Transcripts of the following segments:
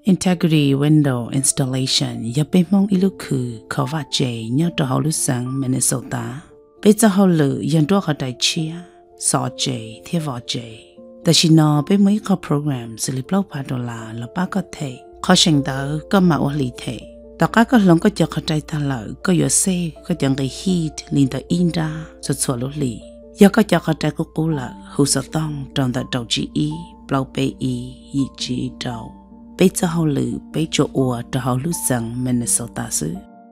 Integrity Window Installation ya bên mong ilu khử khó và chế nhớ trò hậu lúc sáng Minnesota. Bây giờ hậu lự dân đua họ đại chia, xó chế, thiết võ chế. Tại chỉ nó bên mấy có program xử lý blau $5 là ba có thể khó sinh đỡ có mà ổ lý thể. Tất cả các lòng có cho họ đại thà lợi có yếu xe có chẳng cái heat liên tới in ra rồi xóa lỗ lì. Do có cho họ đại của cú là hữu sở tông trong tại đầu chỉ y, blau bê y, y chỉ đầu. Bây giờ hậu lự bây chỗ ua cho hậu lúc sáng Minnesota xứ.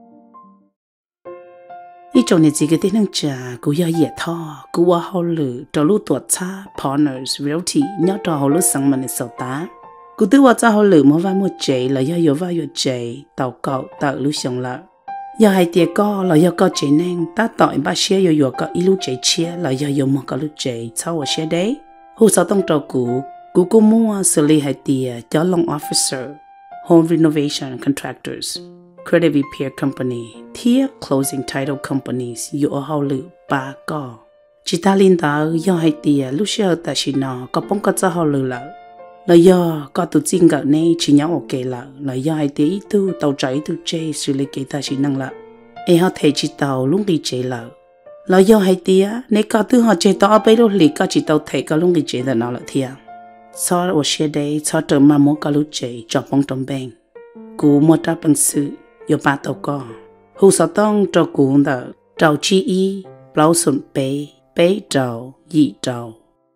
Ý chỗ này chỉ cái tên năng trà của gia dễ thọ, của ua hậu lự cho lúc tuột xa Partners Realty nhớ cho hậu lúc sáng Minnesota. Của tư ua cho hậu lự mỗi vài một chế là do yếu vài yếu chế tàu cậu tạo lúc xong lợ. Do hai tiết có là do có chế năng ta tội ba xe yếu yếu có ý lúc chế chia là do yếu một có lúc chế sau ở xe đấy. Hồ sơ tông trò Google mua xử lý hai tia cho long officer, home renovation contractors, credit repair company, thia closing title companies yu ở hậu lự ba có. Chỉ ta liên tạo do hai tia lúc xưa ta chỉ nó có bóng có cho hậu lự lợ. Là do có tụ chính gạo này chỉ nhau ok là do hai tia ý tu tàu trái tu chê xử lý kế ta chỉ năng lợ. Ê họ thể chỉ tàu lúc đi chê lợ. Là do hai tia nếu có tu họ chê tàu bây lúc lý có chỉ tàu thể có lúc đi chê là nó là thia. Sau ở xe đây sau trở mà muốn có lúc chế cho bóng trong bên cú mua ra bằng sự yêu ba tàu co hù sao tông cho cú đỡ trâu chi y bao sụn bế trâu dị trâu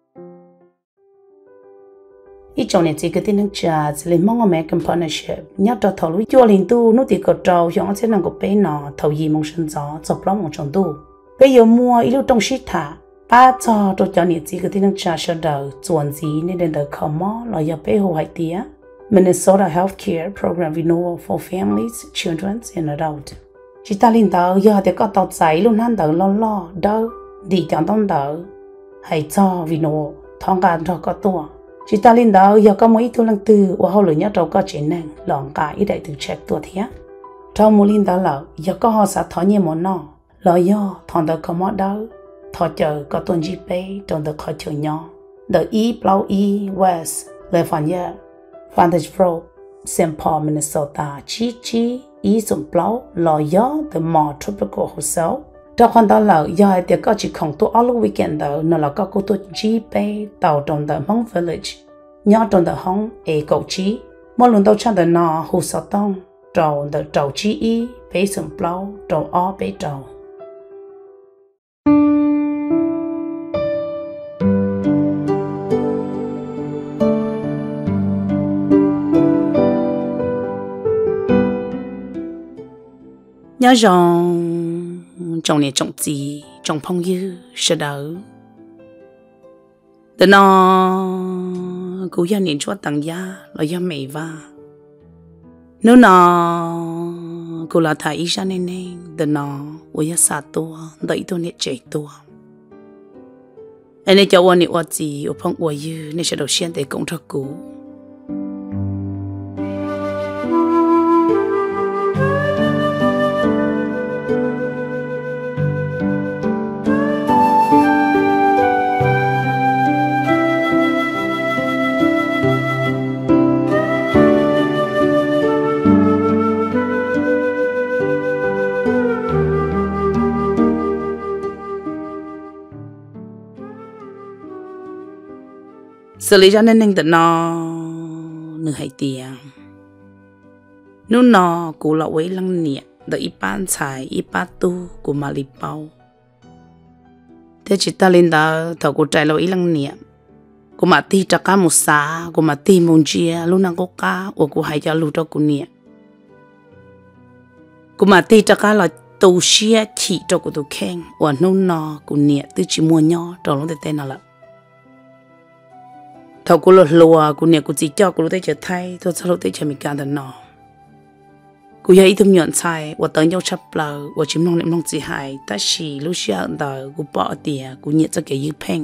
ít chỗ này chỉ cái tin nước trà chỉ lên mong American Partnership nhớ cho thầu lối chua liền tu nó thì có trâu giống thế nào có bế nọ thầu gì mong sinh gió chọc lắm một trong tu bây giờ mua ít lúc trong shit thả ba cho nhiệt gì cái tiếng trà sơ đầu chuẩn gì nên đến đời khó mò là do bé hồ hải tía Minnesota Healthcare Program Renewal for Families, Children and Adults. Chỉ ta liên tàu giờ thì có tàu giấy luôn hắn đỡ lo đỡ đi chọn tông đỡ hãy cho renewal thong cả cho có tua. Chỉ ta liên tàu giờ có mấy thu lăng từ và hậu lửa nhớ trâu có chế năng lòng cả ít đại từ check tua thế. Trong một liên tàu là giờ có họ sẽ thọ nhiều món nọ là do thằng đỡ khó mò đỡ. Thọ chờ có tuần dịp bế trong đợt khỏi chờ nhỏ. The East West, Lafayette, Vantage Road, St. Paul, Minnesota, chi, East and Blau, lo gió, The Mall Tropical Hotel. Trong khoảng đó là do hai tiệc có chỉ không tụ all weekend đó, nó là có cô tuần dịp bế tàu trong The Hong Village, nhỏ trong The Hong, cầu chi. Mỗi lần tàu trong The Nọ, Hồ Sở Tông, trong The Trầu Chi Y, bế St. Blau, trong all bế trầu. Nhớ rằng trong này trong gì trong phong như sẽ đỡ từ nó cũng gia đình cho tặng gia là gia mẹ và nếu nó cũng là thầy ra nên từ nó của gia sát tua đợi tôi nét chạy tua anh ấy cho anh ấy gì ở phong của như nên sẽ đầu tiên để công thức cũ xử lý cho nên từ nó nửa hai tiền nếu nó cũng là quấy lăng nhẹ đợi ít bán xài ít bán tu của mà lì bao thế chỉ ta lên đó thầu của trái là ít lăng nhẹ của mà ti trả cá một xá của mà ti một chia lúc nào có cá của hai cho lúc đó của nhẹ của mà ti trả cá là tu xia chỉ cho của tu khen và nếu nó của nhẹ tôi chỉ mua nhỏ trong lúc tên nào là thầu cô lùa cô nè cô chỉ cho cô lúc đấy chờ thay tôi sau lúc đấy chờ mình cả đàn nọ cô thấy thum nhọn sai và tới nhau chắp lờ và chim nong niệm nong chỉ hại ta chỉ lúc xưa đời cô bỏ tiền cô nhiệt cho cái dư phèn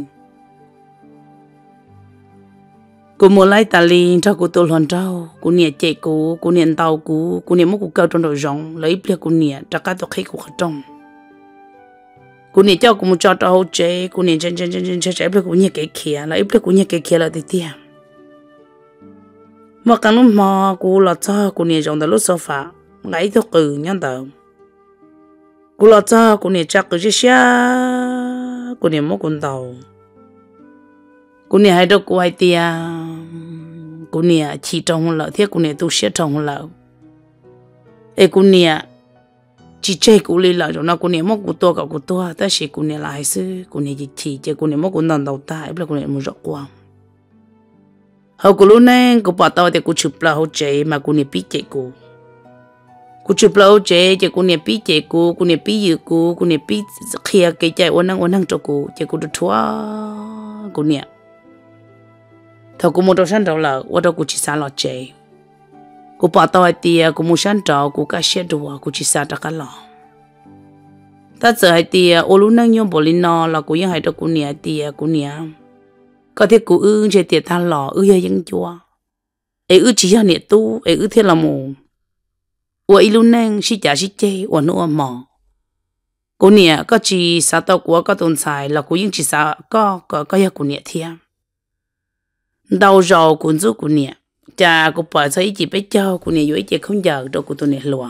cô mua lấy tà linh cho cô tôi hoàn trâu cô nhiệt chạy cô nhiệt tàu cô nhiệt mất cô cơ trong đầu rong lấy bia cô nhiệt cho cái tôi khi cô khát trong cô nhiệt cho cô một cho hỗ trợ cô nhiệt chân bia cô nhiệt cái kia là ít bia cô nhiệt cái kia là thì tiền mà càng lúc mà cô là cha cô nè trong đó lúc sau phá ngay thôi cử nhăn tờ cô là cha cô nè chắc cái gì cô nè mất con tàu cô nè hay đâu cô hay tia cô nè chỉ trong lợ thế cô nè tu sửa trong lợ ê cô nè chỉ chơi cô lấy lợ rồi nó cô nè mất cô tua ta chỉ cô nè lại sư cô nè chỉ chơi cô nè mất con đầu ta ấy là cô nè muốn rõ qua hầu cô lúc này cô bảo tao thì cô chụp là hậu chế mà cô nè biết chơi cô chụp là hậu chế cô nè biết chơi cô nè biết yêu cô nè biết kia cái chơi ôn năng cho cô chơi cô được thua cô nè thầu cô muốn đâu sang đâu là ở đâu cô chỉ sang lo chơi cô bảo tao thì cô muốn sang đâu cô cả xe đùa cô chỉ sang đó cả lo ta giờ hay thì ô lúc năng nhung bỏ lên nó là côยังhay đâu cô nè thì cô nè có thể cô chơi tiền than lò hay những chua ấy chỉ là nè tu ấy thế là mù ủa lúc năng chỉ trả chỉ chơi ủa nó mỏ cô nè có chỉ sao tao của có tồn tại là cô những chỉ sao có cô nè thiệt đầu rồi cũng giúp cô nè cha cô bảo sao chỉ biết cho cô nè dưới chỉ không giờ đâu cô tôi nè luôn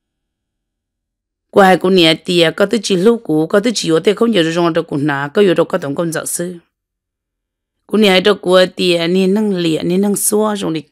qua cô nè thì có tới chỉ lúc có tới chỉ ở đây không giờ rồi đâu cô nà có giờ đâu có tổng công giáo sư cô nè đâu cô thì nên năng liệt nên năng xóa rồi đi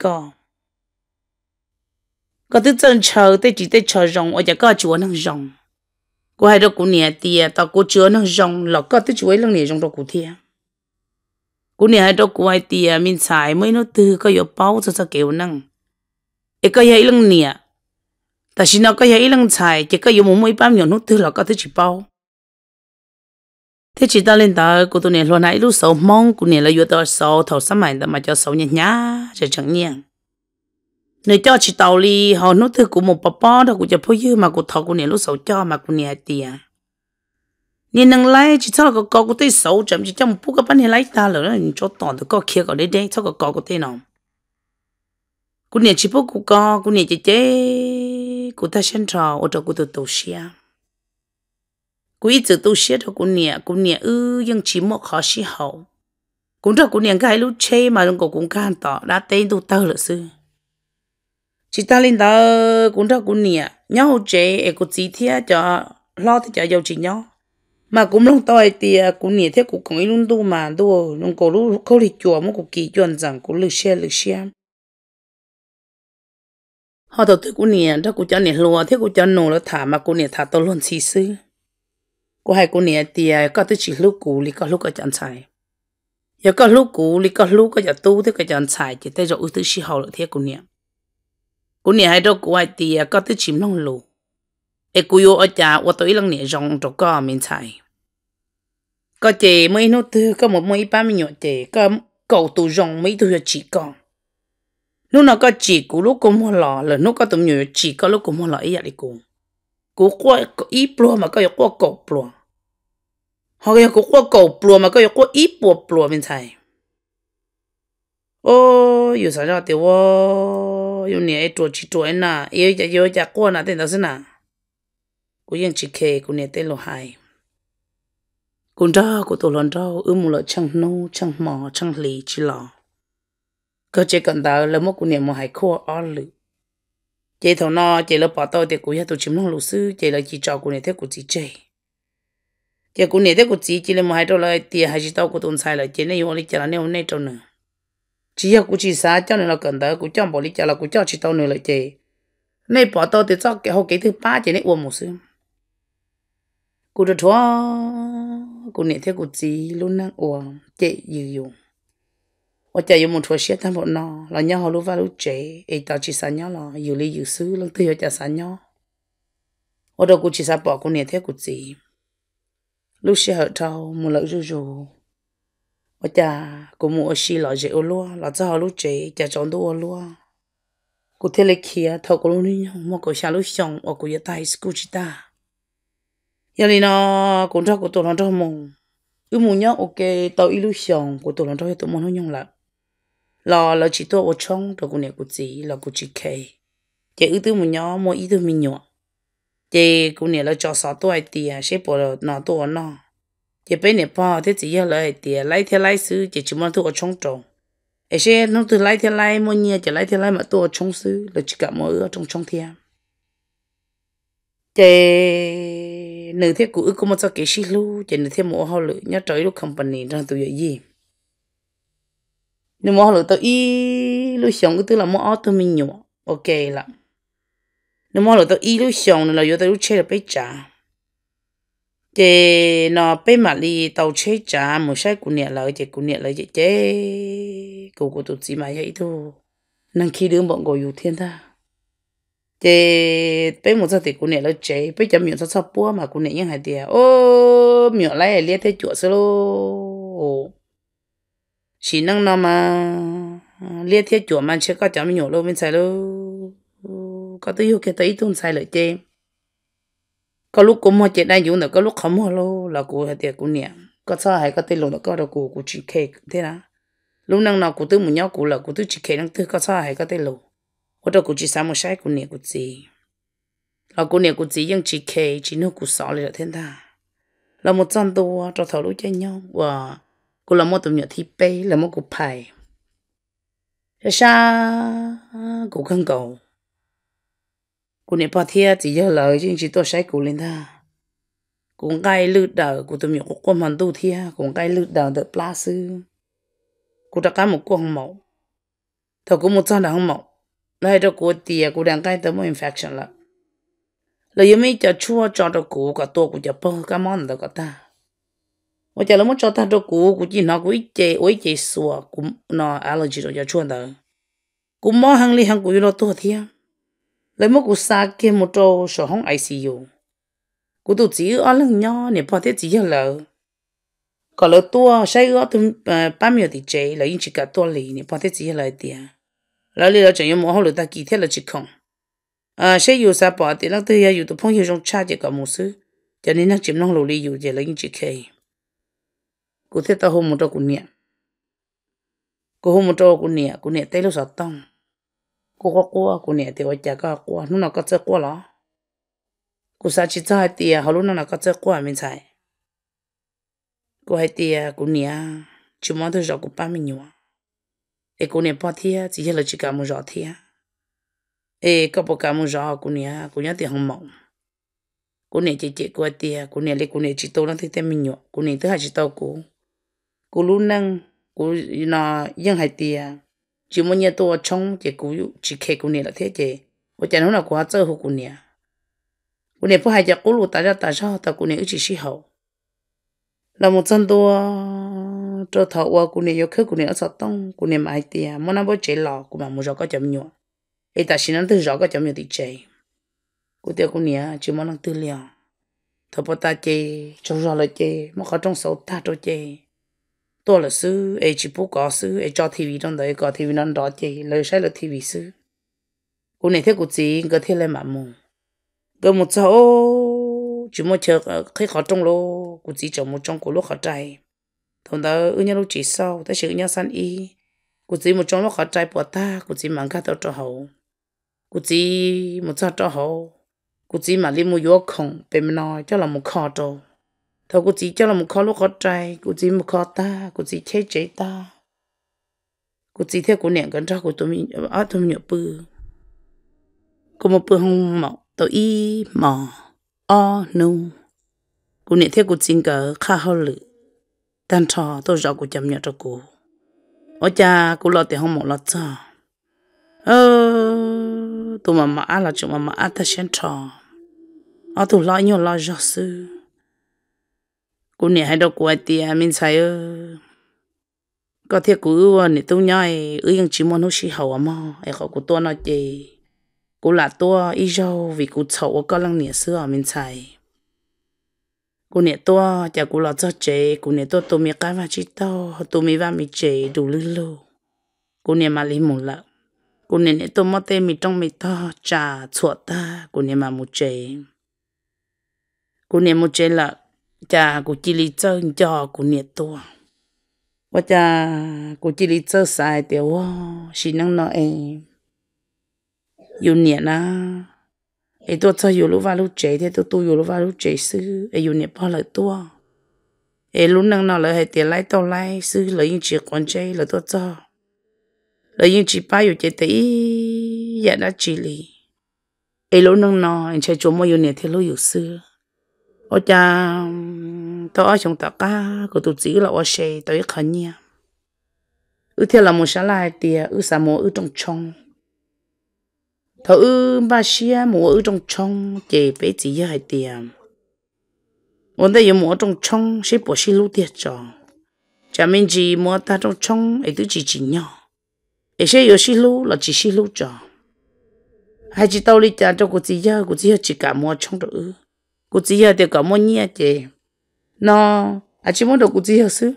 có tới chân chờ tới chỉ tới chờ rong ở nhà có chúa năng rong cô hay đâu cô nè thì tao cô chúa năng rong là có tới chúa năng nè rong đâu cô thiệt cô nè hay đâu cô hay thì mình xài mấy nó từ có yếu bao cho sao kiểu năng ấy có hay lăng nè tại vì nó có hay lăng xài chỉ có yếu một mấy bao nhiêu nó từ là có tới chỉ bao thế chỉ ta lên ta cô tôi nè luôn nãy lúc sáu mong cô nè là yếu tao sáu thầu sắm mày mà cho sáu nhá nhá rồi chẳng nhẹ nếu cho chỉ tàu đi họ nó từ của một baba đó của cho phơi dư mà của thầu cô nè lúc sáu cho mà cô nè tiền nên năng lấy chỉ cho có cái sáu chấm chỉ trong bút cái bản này lấy ta rồi nó cho toàn được có kia có đấy đấy cho có cái tên nào cô nè chỉ bút cô nè chỉ chế cô ta xem trò ở trong cô tự tổ xia cô ít tự tổ xia thôi cô nè nhưng chỉ một khó xí hậu cũng cho cô nè cái lúc chơi mà cô cũng can tỏ đã tên tu tơ là sư chỉ ta lên đó cũng cho cô nè nhau chơi cô chỉ thiết cho lo thì cho giàu chỉ nhau mà cũng long tỏi thì cũng nhẹ thế cũng còn ít luôn tu mà tu long cổ lúc khâu thì chùa mà cũng kỳ chuẩn rằng cũng lười xe họ đầu tư cũng nhẹ đó cũng cho nhẹ lúa thế cũng cho nổ nó thả mà cũng nhẹ thả tao luôn xí xứ cũng hay cũng nhẹ thì có tới chỉ lúc cũ thì có lúc có chọn xài giờ có lúc cũ thì có lúc có chọn tu thế có chọn xài chỉ tới rồi thứ xí hậu là thế cũng nhẹ hay đâu cũng hay thì có tới chìm long lù ê cô yêu ở nhà ở tới lần nhẹ rong cho có mình xài có chị mấy nó tư có một mấy ba mươi nhọ chị có cầu tù rong mấy thứ chỉ có lúc nào có chỉ của lúc cũng mua lọ là lúc có tụi nhiều chỉ có lúc cũng mua lọ ấy vậy cô qua có ít bùa mà có yêu qua cầu bùa họ có qua cầu bùa mà có yêu qua ít bùa mình xài ô yêu sao ra tiêu yêu nhẹ trộn chỉ trộn na yêu chả qua na tên đó xin na cô yên chỉ kề cô nhẹ tên lo hai cô đó cô tôi lần đó một lọ chẳng nô chẳng mò chẳng lì chỉ lò cơ chế cần đó là một cô niệm một hải khô ở lử chế thầu nó chế là bỏ tôi thì cô hết tôi chìm nông lũ sư chế là chỉ cho cô này thế cô chỉ chế chế cô này thế cô chỉ là một hải đâu là tiền hay chỉ tao cô tồn sai là chế này用lý trả là nếu này đâu nữa chỉ là cô chỉ xả cho nên là cần đó cô chẳng bỏ lý trả là cô cho chỉ tao nữa là chế này bỏ tôi thì cho cái hậu cái thứ ba chế này uống một sư cô được thua cô nè theo cô chỉ luôn năng uổng chạy nhiều ở chạy nhiều một thua xe tham bọn nó là nhau họ lúc vào lúc chạy ấy tao chỉ sáng nhau là nhiều lý nhiều xứ lần thứ hai sáng nhau ở đâu cô chỉ sáng bỏ cô nè theo cô chỉ lúc xe hở trâu một lỡ rù ở cha cô mua xí lọ dễ ô luôn là cho họ lúc chạy cha chọn đồ ô luôn cô theo lấy kia thầu cô luôn đi mà cô xa lúc xong ở cô giờ tay cô chỉ ta giờ này nó cũng cho của tụi nó cho mùng mùng nhá ok tao illusion của tụi nó cho tụi nó nhung lại là chỉ tôi ở trong rồi của này của chị là của chị kề chị tư mùng nhá mua ý tư mình nhọ chị của này là cho sáu tuổi tiền sẽ bỏ là nó tuổi nó chị bé này bao thế chị giờ lại tiền lấy theo lấy xứ chị chỉ muốn tôi ở trong trồng ấy xe nó từ lại thì lại mua nhiều chỉ lại thì lại mà tôi trong xứ là chỉ cả mỗi ở trong thiên cái nửa thế cũ có một số cái xí lu chỉ nửa thế mỗi họ lựa nhớ trời lúc company ra tụi gì nhưng mà họ lựa tụi y lúc xong cái thứ là mỗi auto mình nhỏ ok là nhưng mà họ lựa tụi y lúc xong là vô tụi lúc chơi là bây trả cái nó bây mà đi tàu chơi trả một sai của nhẹ lại chỉ của nhẹ lại chỉ chế của tụi chị mà vậy thôi năng khi đứa bọn ngồiอยู่thiên ta chế bây một giờ thì của nhẹ lại chế bây giờ miệng sao búa mà của nhẹ như hai tia ô miệng lại liệt thế chuột sơ lô chỉ năng nó mà liệt thế chuột mà chưa có chấm miệng luôn bên sai lô có tôi yêu cái tới tuần sai lại chế có lúc cũng mua chuyện đang dùng được có lúc không mua lô là của hai tiệc của nhẹ có sao hay có tên lô nó có được của chị kê thế nào lúc năng nào của tôi muốn nhau của là của tôi chị kê năng tôi có sao hay có tên lô ở đó của chị sao một sai của nhẹ của chị là của nhẹ của chị nhưng chị kê chị nó của sợ là thế nào là một trăm đô cho thầu lúc chơi nhau và của là một tụi nhỏ thi pay là một của bài sao của khăn cầu của nhẹ bao thiệt chỉ giờ lời chứ chỉ tôi sai của lên ta cũng gai lư đờ của tụi mình cũng quan hoàn tu thia cũng gai lư đờ được pla sư cũng đã có một con mẫu thầu cũng một trăm đằng mẫu lại đó của tiề cũng đang gai tới một infection là giống như cho chua cho đó của cả tôi cũng cho bơ cái món đó cả ta và cho nó muốn cho ta đó của chỉ nó cũng ít chế sủa cũng nó allergy rồi cho chua đó cũng mò hàng li hàng của nó tôi thia lấy một cú sa kia một trâu sổ hông ICU cú tụt chỉ ở lưng nhỏ nè bỏ thế chỉ là còn là tua sai ở tụi ba mươi thì chế là những chỉ cả tua lì nè bỏ thế chỉ là tiền là lý là chẳng有mỗi ta kỳ thế là chỉ không sai yêu sao bỏ thì nó từ giờ yêu tụi phong yêu trong cha chỉ có một sự cho nên nó chìm nó lù lì yêu chỉ là những chỉ khay cú thế ta hôm một trâu cú hôm một trâu cú nè tay lúc sao tông cú có qua cú nè thì ở nhà có qua nó có chơi qua đó cú sa chỉ cho hai tia họ lúc nào có chơi qua mình xài cú hai tia cú nè chỉ mong tôi cho cú ba mình nhua ê cú nè bỏ thia chỉ là chỉ cả một giọt thia ê có bộ cả một giọt cú nè thì không mỏng cú nè chỉ cú hai tia cú nè chỉ tôi đang thấy tên mình nhua cú nè thứ hai chỉ tao cú lúc năng cú nó dân hai tia chỉ muốn nhà tôi trong chỉ khe cú nè là thế chứ ở trên nó quá chơi hồ cú nè phải hai giờ cú lúc ta sao ta cú nè chỉ xí hậu là một trăm đô cho thầu qua cú nè yêu khơi cú nè ở sao tông cú nè mai tia muốn ăn bữa chế lò cú mà mua rau có chấm nhọ ấy ta xin ăn từ rau có chấm nhọ thì chế cú tia cú nè chỉ muốn ăn từ liao thầu bữa ta chế trong rau là chế mà khó trong sầu ta cho chế tôi là sư ấy chỉ bố có sư ấy cho tivi trong đấy có tivi nó đó chế lời sai là tivi sư cú nè thế cú gì có thế lên mà mua cái một số chỉ một chờ khi khó trong lô cú chỉ chọn một trong cú lúc khó trái thằng đó ở nhà lúc chỉ sau ta sử nhà san y cú chỉ một trong lúc khó trái bỏ ta cú chỉ mang cái tao cho hậu cú chỉ một sao cho hậu cú chỉ mà liên một vô không bên nói cho là một khó trâu thằng cú chỉ cho là một khó lúc khó trái cú chỉ một khó ta cú chỉ chế chế ta cú chỉ theo cú niệm gần ra cú tụi mình ở tụi mình nhớ bự cú một bự không mọc tụi y mò nu cú niệm theo cú chính cờ khá hao lử tan trò tôi rõ cú chấm nhận cho cú ở cha cú lo tiền không một lo cho tụi mà là chúng mà ta xem trò ở tụi lo nhiều lo rõ sư cú niệm hay đâu cú ai tiền mình sai có thể cú niệm tôi nhoi những chỉ muốn nó xí hậu mà ai họ cú tôi nói gì cú là tôi ý đâu vì cú xấu có lăng niệm xưa mình sai cú nè tôi chả cú lo cho chế cú nè tôi tụi mi cái mà chỉ tao tụi mi vào mi chế đủ lư lư cú nè mà lấy một lợ cú nè tôi mất tên mi trong mi to trà chuột ta cú nè mà một chế cú nè một chế lợ chả cú chỉ lý chơi cho cú nè tôi và chả cú chỉ lý chơi sai tiểu xin năng nói yêu nè na ấy tôi cho yêu lúc vào lúc chế thì tôi yêu lúc vào lúc chế sư ấy yêu niệm bao lời tôi ấy lúc năng nào lời hay tiền lấy tao lấy sư lấy những chuyện quan chế là tôi cho là những chỉ bao nhiêu chỉ thấy giờ đã chỉ li ấy lúc nông nọ anh chơi chung mấy yêu nè thì lúc yêu xưa ở cha tao ở trong tất cả của tụi chỉ là ở xe tới khẩn nha theo là một sáng lại thì sao mua trong trong thầu ba xia mua trong chỉ bé chỉ hai tiền muốn đây mua trong trong sẽ bỏ xí lú tiệt cho chả mình chỉ mua ta trong ấy tụi chỉ nhỏ ấy sẽ có xí lú là chỉ xí lú cho hai chị tao đi cha cho cô chỉ chỉ cả mua trong đó cô chỉ thì cả mua nhẹ chứ nó chỉ muốn được cô chỉ sư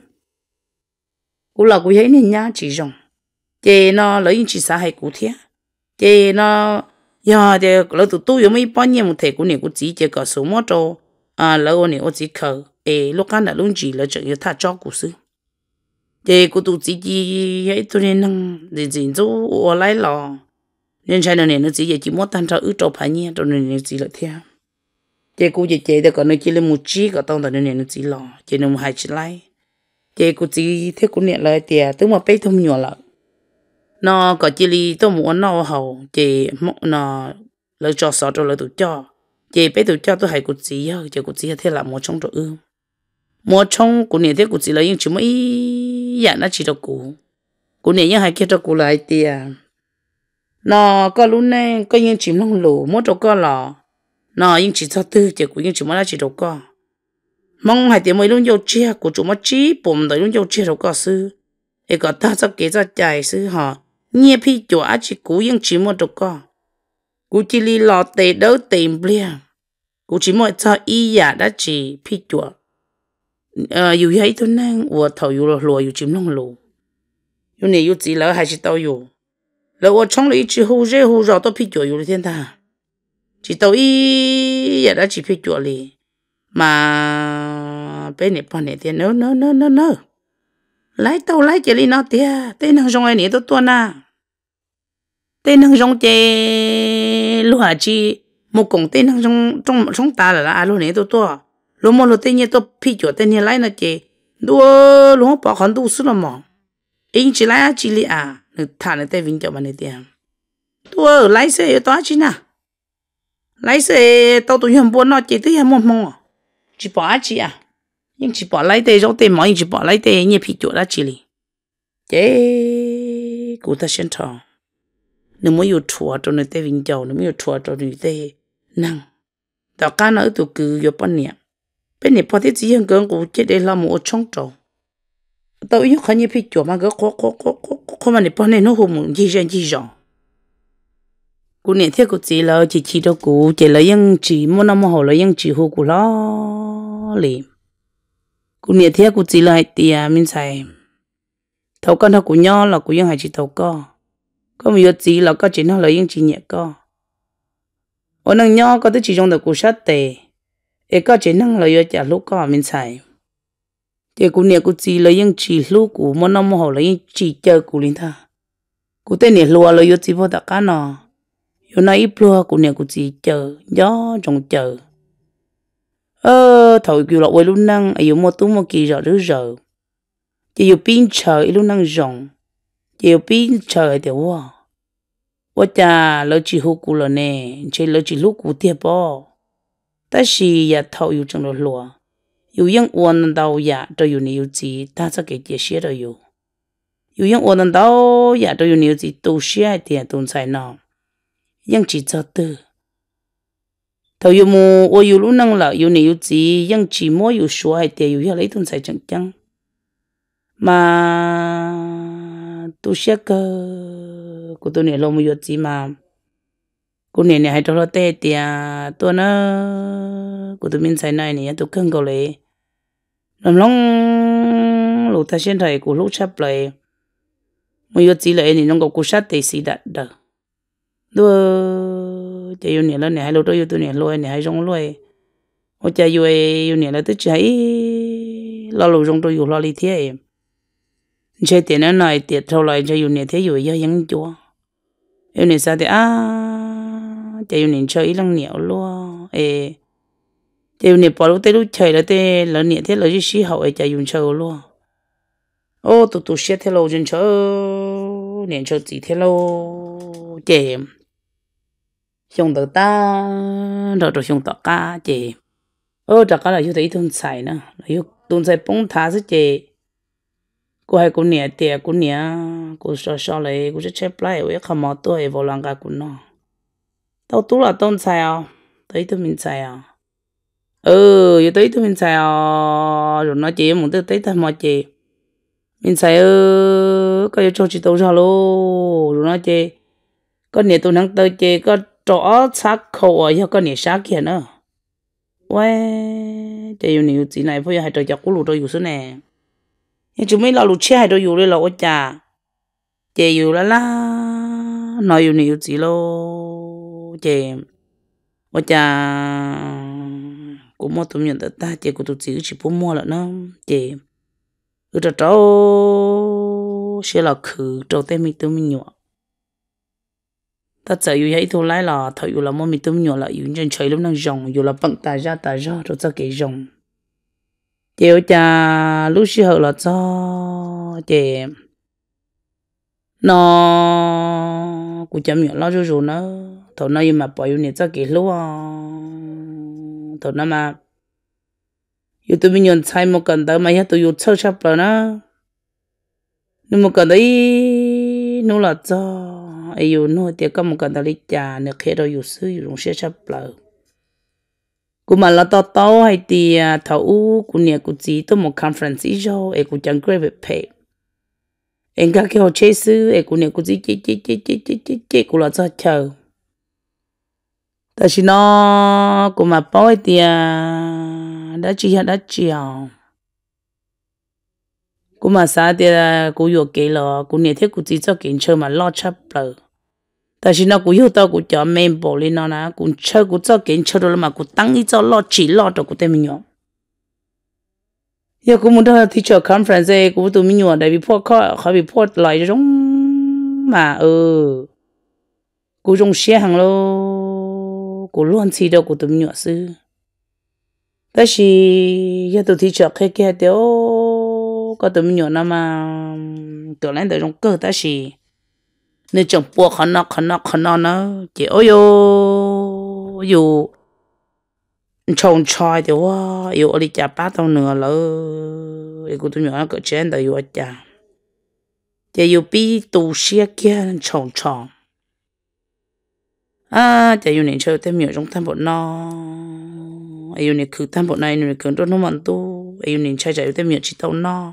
cô là cô thấy nên nhá chỉ rong chứ nó lấy chỉ xã hay cô thế chứ nó giờ thì lỡ tụi tôi有mấy bao nhiêu một thể của này cô chỉ cả số mua cho lỡ này cô chỉ khờ lúc ăn là luôn chỉ là chỉ có thà cho cô sư chứ cô tụi chỉ ấy tôi nên năng để diễn dụ ở lại lò nên sai này nó chỉ muốn tan cho cho phải nhé cho nên nó chỉ là thế chị cô chị thì còn nó chỉ là một chi có tông tại nên nó chỉ lo chị nó hai chỉ lại chị cô chỉ thế cô nhận lại tiền tức mà bé thông nhỏ là nó có chỉ li tôi muốn nó hậu chị nó lấy cho sợ cho lấy tụi cho chị bé tụi cho tôi hay cô chỉ chị cô chỉ thế là một trong chỗ một trong cô nhận thế cô chỉ là những chuyện mấy dạng nó chỉ cho cô nhận những hai kia cho cô lại tiền nó có lúc này có những chuyện nông lù mỗi chỗ có lò nó những chỉ cho tư chỉ của những chỉ mà chỉ đâu có mong hai tiếng mấy lúc yêu chia của chúng mà chỉ bồm tới lúc yêu chia đâu có sư ấy có ta cho kế cho chạy sư họ nhẹ phi chỗ á chỉ của những chỉ mà đâu có của chỉ li lò tê đỡ tìm bia của chỉ mà cho ý giả đã chỉ phi chỗ yêu hay thôi nè của thầu yêu lùa yêu chim nông lù yêu này yêu chỉ lỡ hay chỉ tao yêu lỡ ở trong lấy chỉ hú rau tao phi chỗ yêu thiên ta chỉ tao ý giờ đã chỉ phi chỗ li mà bên này bọn này thì no lấy chỉ li nó thì tên năng trong này tôi tuân à tên năng trong chế lúc hà chi một công tên năng trong ta là lúc này tôi tuân lúc mà lúc tên như tôi phi chỗ tên như lấy nó chế đua lúc bỏ khoản tu sửa là mỏ anh chỉ lấy chỉ li được thả nó tên vinh cho bạn này tiền đua lấy xe tôi chỉ na lấy xe tao tụi em buồn nó chỉ thấy em mong chỉ bỏ chỉ nhưng chỉ bỏ lấy tiền trong tiền mà chỉ bỏ lấy tiền như phi chỗ đã chỉ li chế cụ ta xem thọ nếu muốn yêu chùa cho người ta vinh giàu nếu muốn yêu chùa cho người ta năng tao cá nó tụi cứ yêu bên này bỏ thế gì hơn cơn cụ chết để làm một trong trâu tao yêu khá như phi chỗ mà cái khó mà này bên này nó hùng gì rồi cụ này theo cụ chỉ là chỉ đâu cụ chỉ là những chỉ muốn năm hồ là những chỉ hồ cụ lo liền cụ này theo cụ chỉ là tiền mình xài thầu con thầu cụ nhỏ là cụ những hai chỉ thầu có một chỉ là có chỉ nó là những chỉ nhẹ ở năng nhỏ có tới chỉ trong được cụ sát tệ ấy có chỉ năng là yêu trả lúc có mình xài thì cụ này cụ chỉ là những chỉ lúc cụ muốn năm hồ là những chỉ chờ cụ liền tha cụ tên này lùa là yêu chỉ vô tất cả nó yêu nói ít lùa cụ này cụ chỉ chờ gió trong chờ thầu kiểu là quay lúc năng yêu một tú một kỳ rồi chỉ yêu pin chờ lúc năng rộng chỉ yêu pin chờ thì quá cha lỡ chỉ hú cụ là nè chỉ lỡ chỉ lúc cụ thiệp bỏ ta chỉ ya thầu yêu trong đó lùa yêu những uốn đầu ya cho yêu nhiều gì ta sẽ cái chia sẻ rồi yêu những uốn đầu ya cho yêu nhiều gì tu sửa thì tu sai nó những chỉ cho tư thầu yêu mu ô yêu lúc năng là yêu nhiều gì những chỉ mua yêu số hay thì yêu lấy tu sai chẳng chẳng mà tu sửa cơ của tôi này lo mua gì mà cô này hay cho nó tệ thì tôi nó của tôi mình sai này này tôi cần cầu lấy làm long lúc ta xem thầy của lúc sắp lại mua gì lại thì nó có cú sát thì xí đặt đó đua chạy yêu này là này hay lúc đó yêu tôi này lôi này hay rong lôi ở chạy yêu này là tôi chạy lo lâu rong tôi yêu lo đi thế chơi tiền nó này tiền thâu lại chơi yêu này thế yêu yêu những chúa yêu này sao thì chạy yêu này chơi ít lăng nhiều luôn chạy yêu này bỏ lúc tới lúc chơi là thế là nhẹ thế là chỉ hậu chạy yêu chơi luôn ô tụt xe thế lâu chân chơi niệm cho gì thế lô chị dùng tờ ta rồi rồi dùng tờ cá chị chắc là yêu thấy tuần sai nữa yêu tuần sai bông thả chứ chị cô hay cô niệm tiệt cô niệm cô sợ lại cô sẽ chép lại với không mất tuổi vô lòng cả cô nó tao tú là tuần sai à thấy tôi mình sai à yêu thấy tôi mình sai à rồi nói chị muốn tôi thấy thật mà chị mình sai cái cho chị tao ra luôn rồi nói chị có nhiều tôi năng tới chị có rõ xác khẩu ở có nhiều xác kia nữa喂chị yêu nhiều chị này phải hay cho cô lụt rồi số nè nhưng chúng mình là lụt xe hay rồi yêu là ô cha chị yêu là nói yêu nhiều chị lo chị ô cha cũng mua tụi nhận ta chị của tụi chị chỉ muốn mua là nó chị cho cháu sẽ là khử cháu tên mình tụi mình nhỏ ta chạy yêu ấy thôi lại là thời yêu là mua mình tụi mình nhỏ là yêu trên trời lúc năng rồng yêu là bằng tài ra rồi cho cái rồng chiều cha lúc xưa là cho chị nó cũng chăm nhỏ lo rồi nó thôi nó mà bỏ yêu này cho cái lúc thôi nó mà yêu tụi mình nhận sai một cần tới mà tụi yêu sâu sắc rồi nó nhưng mà cần đấy nó là cho yêu nó thì có một cần tới lịch trả nó khi đó yêu sư yêu sẽ sắp lại cú mà là tao hay thì thấu cú nhà cú chỉ tôi một conference ý rồi em cú chẳng quay về pay em các cái hồ chế sư em cú nhà cú chỉ chế cú là cho chờ tại vì nó cú mà bảo thì đã chiều cú mà sao thì cú yêu cái là cú nhà thế cú chỉ cho cái chơi mà lo chấp rồi tại vì nó cũng yêu tao cũng cho mình bỏ lên nó nè cũng chơi cũng cho kiến chơi rồi mà cũng tăng ít cho lo chỉ lo cho cũng tên mình nhở giờ cũng muốn đó teacher conference cũng tụi mình nhở đại report khó report lại giống mà cũng giống xe hàng lô cũng luôn chỉ đâu cũng tụi mình nhở sư tại vì giờ tụi teacher kia đều có tụi mình nhở nó mà tụi lên tới trong cơ tại vì nên chồng buộc khăn nó chỉ ôi yo chồng trai thì quá yo đi chả bắt tao nữa lỡ cô tôi nhỏ cái chuyện đó yo chả chỉ yo bi tu sửa kia chồng chỉ yo nên chơi thêm nhiều trong tham bộ nó yo nên cứ tham bộ này nên cứ đó nó mặn tu yo nên chơi thêm nhiều chỉ tao nó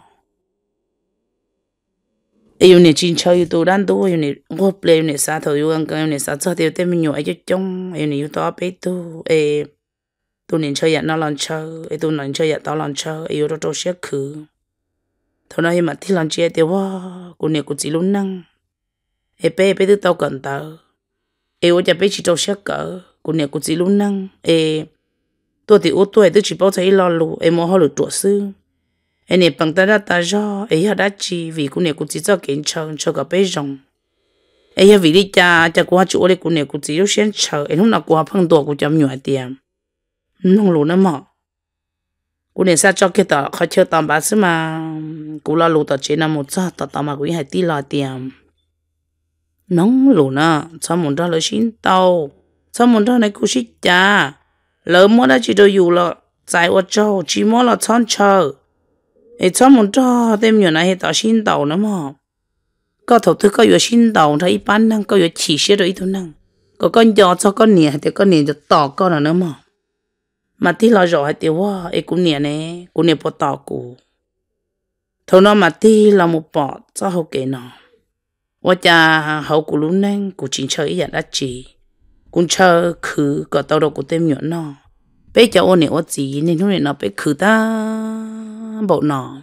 yêu này chín chơi yêu tôi đan tôi yêu này ngô plei yêu này sao thôi yêu ăn cơm yêu này sao cho tiêu tên mình nhỏ ấy chung yêu này yêu to bé tôi nên chơi nó làm chơi tôi nên chơi tao làm chơi yêu đó tôi sẽ khử thôi nói mà thì làm chơi tiêu quá cô này cô chỉ luôn năng bé tôi tao cần tao yêu cho bé chỉ tôi sẽ cỡ cô này cô chỉ luôn năng tôi thì ô tôi chỉ bảo thấy lo lù mua họ được tổ sư anh này bằng tay ra ta cho ấy đã chi vì cô này cũng chỉ cho kiến chơi cho cả bé rồng ấy vì đi cha qua chỗ đây cô này cũng chỉ có xem chơi anh lúc nào qua phân tổ cũng chấm nhỏ tiền nông lúa nữa mà cô này sao cho cái tờ khai chơi tầm bát xí mà cô là lúa tờ chế là một giờ tờ tầm mà cũng hay tí là tiền nông lúa nữa sao muốn ra lấy xin tàu sao muốn ra này cô xí cha lỡ mua đã chỉ đượcอยู่了在我州chỉ mua là chọn chơi cho một trò thêm nhiều này tạo xin tàu nữa mà có thầu thứ có nhiều xin tàu thấy bán năng có nhiều chỉ sẽ được ít năng có con giò cho con nè thì con nèจะต่อcon nữa mà tí lo rồi thìว่าcũng nè nè cũng nè bỏ tàu cụ thầu nó mà tí là một bỏ cho hậu kế nóว่าจะhậu cụ luôn năng cụ chính chơi ý đã chỉ cũng chơi khử có tàu đâu cũng thêm nhiều nó bây giờ ôn này ôn gì nên lúc này nó bị khử ta bộ nọ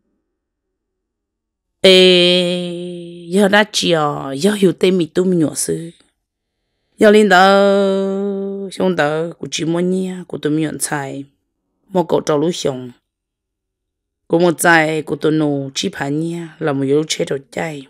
giờ đã chiều giờ hiểu tên mình tụi mình nhỏ sư giờ lên đó xong đó cũng chỉ muốn nhia của tụi mình nhận sai một cậu trâu lúa xong của một trái của tụi nó chỉ phản nhia là một yếu chế đồ chay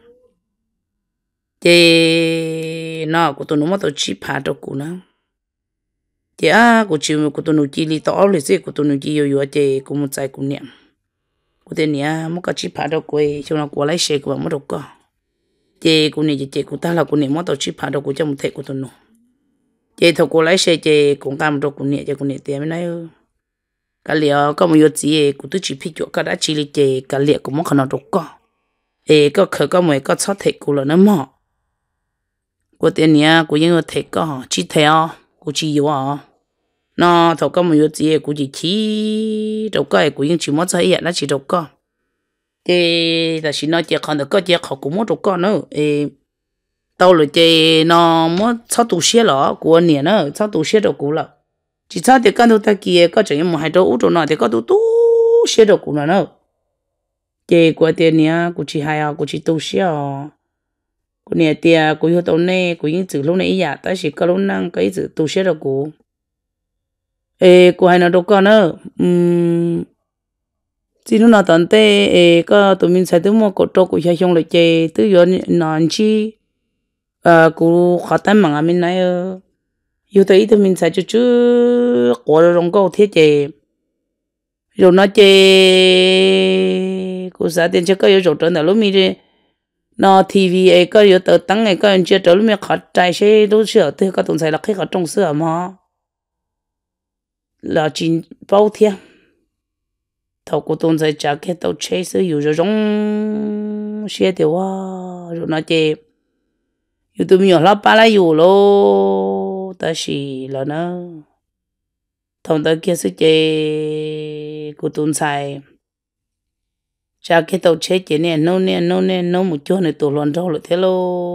thì nó của tụi nó mà tụi chỉ phản đồ của nó thì của chỉ của tụi nó chỉ li tao lấy gì của tụi nó chỉ yếu thì của một trái của niệm của tên nhia một cái chỉ phá đâu quay cho nó qua lấy xe của một đâu có chị của nè chị của ta là của nè mất tàu chip phá đâu của cho một thể của tôi nó chị thầu của lái xe chị cũng cam đâu của nè chị của nè tiền mới nói cái liệu có một gì của tôi chỉ biết chỗ cái đã chỉ là chị cái liệu của mất khả năng đâu có có khởi có mấy có sát thể của là nó mỏ của tiền nè của những thể có chỉ theo của chỉ yếu à nó thầu có một gì của chỉ đâu có của những chỉ mất sai hiện nó chỉ đâu có thì là chỉ nói chỉ còn được có chỉ học cũng mất đâu có nữa tao rồi chị nó mất sáu tu xe lọ của nè nó sáu tu xe đâu cũng là chỉ sáu thì cái đồ ta kia có chẳng một hai đồ út đồ nào thì có tu tu xe đâu cũng là nó chị của tiền nè của chị hai của chị tu xe của nè tiền của yêu tao nè của những chữ lúc này ya ta chỉ có lúc năng cái chữ tu xe đâu cũng của hai nó đâu có nữa chỉ lúc nào tận thế có tụi mình sẽ tới mua cột trâu của hai兄弟chị tới giờ nón chi cô khó tán mà mình nói yêu thấy tụi mình sẽ chú chú của rong câu thiết chị rồi nó chị cô xã tiền cho có yêu rồi trở lúc mình đi nó TV ấy có yêu tờ tăng ấy có anh chưa trở lúc mình khó trái xe lúc sửa thì có tụi sẽ là khách khó trong sữa mà là chỉ bao thiên thầu của tụi sẽ trả cái tàu chế sử dụng rồi rong xe thì rồi nó chị yêu tụi mình nhỏ ba la yêu lo ta chỉ là nó thằng ta kia sẽ chơi của tụi sai cha cái tàu chế chế nè nấu một chỗ này tụi loạn rau là thế lo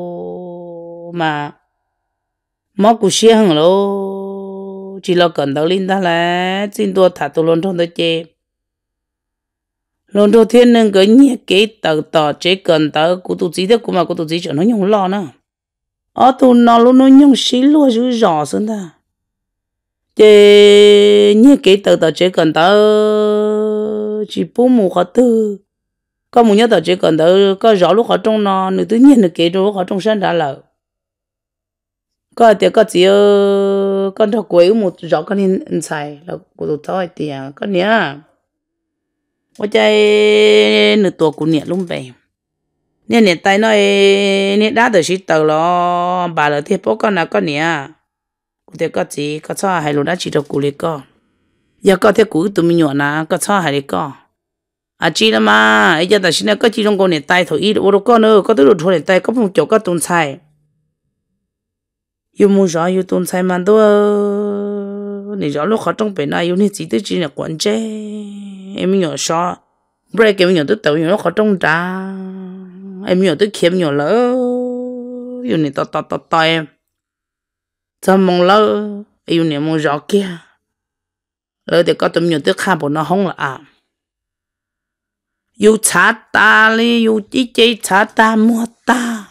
mà móc của xe hàng lo chỉ là cần tàu linh ta là xin tôi thả tụi loạn rau tới chơi loạn rau thiên nên cái nhẹ cái tàu chế cần tàu của tụi gì thế của mà của tụi gì cho nó nhung lo nữa tụi nó luôn nó nhung xí luôn rồi rõ hơn ta chế như cái tờ chế cần tờ chỉ bố mù khó tư có một nhớ tờ chế cần tờ có rõ lúc họ trong nó nữ tự nhiên được cái lúc họ trong sân đã lợ có tiền có gì con thằng quấy một rõ con in xài là của tụi tao tiền có nhớ có chơi nữ tuổi của nhẹ luôn vậy nè nè tay nói nè đã được xí tờ lo bà là thiệt bố con nào con nhẹ thì có gì có sao hay luôn đã chỉ được cụ liệt co giờ có thể cụ tụi mình nhỏ na có sao hay liệt co chỉ là mà ấy giờ ta xin có chỉ trong con này tay thôi ít ô con nữa có tới đồ thôi này tay có một chỗ có tồn sai yêu mua rõ yêu tồn sai mà tôi này rõ lúc họ trong bên này yêu này chỉ tới chỉ là quản chế em nhỏ sao break em nhỏ tới tàu nhỏ họ trong trà em nhỏ tới kiếm nhỏ lỡ yêu này to em sao mong lỡ yêu niệm mong rõ kia lỡ thì có tụi nhiều tiếng khá bộ nó không là yêu trả ta li yêu chỉ chơi trả ta mua ta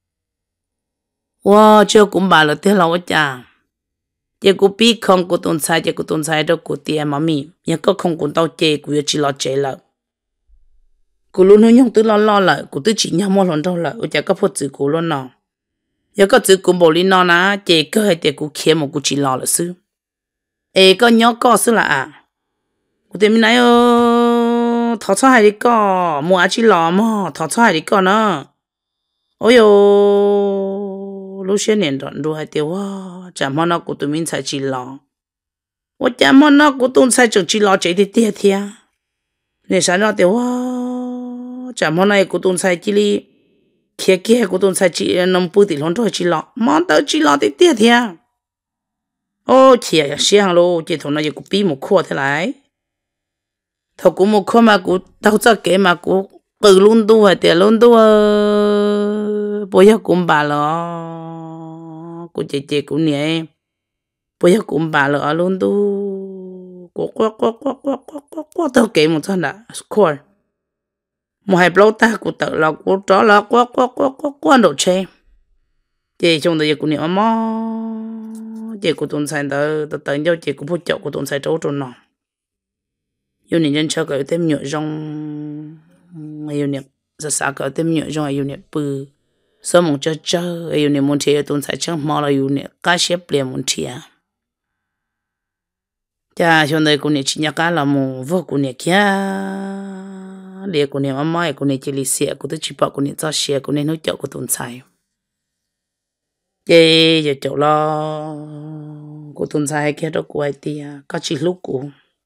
wow chưa cũng bà là tiếng lâu chả chỉ cũng biết không của tuần sai chỉ của tuần sai đâu của tiền mà mi nhưng có không cũng tao chơi của chỉ lo chơi là của luôn nó nhung từ lo lại của từ chỉ nhau mua lần đâu là chỉ có phụ chữ của luôn nào giờ có chữ cũng bảo lý nó nè chị cơ hay chị cũng kia một cũng chỉ lo là sư có nhớ có sư là của tiền mình nói thọ cho hay đi có mua chỉ lo mà thọ cho hay đi có nữa ôi yo lúc xưa年đoạn rồi hay tiêu chả món nó của tụi mình xài chỉ lo ôi chả món nó của tụi xài chỉ lo chỉ đi tiệt thiệt nên sao nó tiêu chả món này của tụi xài chỉ li kia của tôi sai chỉ nông bự thì luôn thôi chỉ lo mà tao chỉ lo thì tiếc thiệt chỉ hàng lô chỉ thằng này cũng bị một khua thế này thằng cũng một khua mà cũng tao cho cái mà cũng từ luôn tu hay tiền luôn tu bây giờ cũng bà lo cũng chị cũng nhẹ bây giờ cũng bà lo luôn tu quá tao kể một thằng đã khua một hai lâu ta cũng tự là cũng đó là quá độ chơi chị trong đây cũng nhiều mà chị cũng tuần sai tới tới nhau chị cũng phụ trợ của tuần sai trâu trâu nọ yêu nhân cho cái thêm nhựa trong yêu niệm rất xa cái thêm nhựa trong yêu niệm bự sớm một chơi yêu niệm muốn chơi tuần sai chẳng mò là yêu niệm cá xếp liền muốn chơi cha trong đây cũng niệm chỉ nhắc cá là một vô cũng niệm kia liền của nè mà của nè chỉ lì xẻ của tôi chỉ bảo của nè cho xẻ của nè nói chậu của tuần sai cái giờ chậu lo của tuần sai kia đó của ai tia có chỉ lúc của